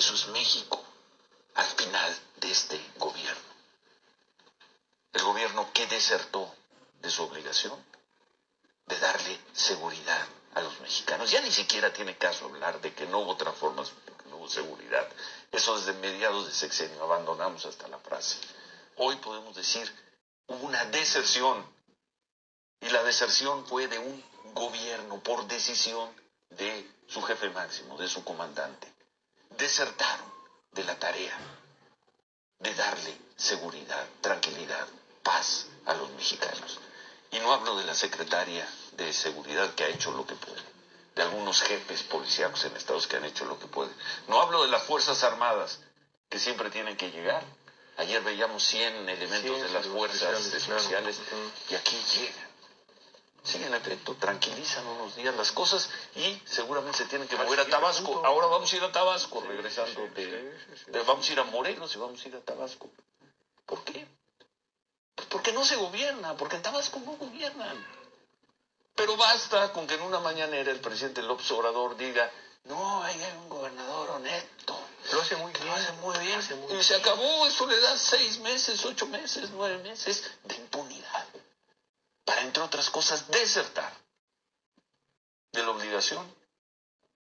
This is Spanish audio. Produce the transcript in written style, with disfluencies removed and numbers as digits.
Eso es México al final de este gobierno. El gobierno que desertó de su obligación de darle seguridad a los mexicanos. Ya ni siquiera tiene caso hablar de que no hubo transformación, porque no hubo seguridad. Eso desde mediados de sexenio abandonamos hasta la frase. Hoy podemos decir, hubo una deserción, y la deserción fue de un gobierno por decisión de su jefe máximo, de su comandante. Desertaron de la tarea de darle seguridad, tranquilidad, paz a los mexicanos. Y no hablo de la secretaria de Seguridad que ha hecho lo que puede, de algunos jefes policíacos en estados que han hecho lo que pueden. No hablo de las Fuerzas Armadas, que siempre tienen que llegar. Ayer veíamos 100 elementos de las fuerzas especiales, y aquí llegan. Sí, en efecto, tranquilizan unos días las cosas y seguramente se tienen que mover a Tabasco. Ahora vamos a ir a Tabasco, regresando vamos a ir a Morelos y vamos a ir a Tabasco. ¿Por qué? Pues porque no se gobierna, porque en Tabasco no gobiernan. Pero basta con que en una mañanera el presidente López Obrador diga, no, ahí hay un gobernador honesto. Lo hace muy bien. Lo hace muy bien. Y se acabó, eso le da 6 meses, 8 meses, 9 meses de impunidad. Para, entre otras cosas, desertar de la obligación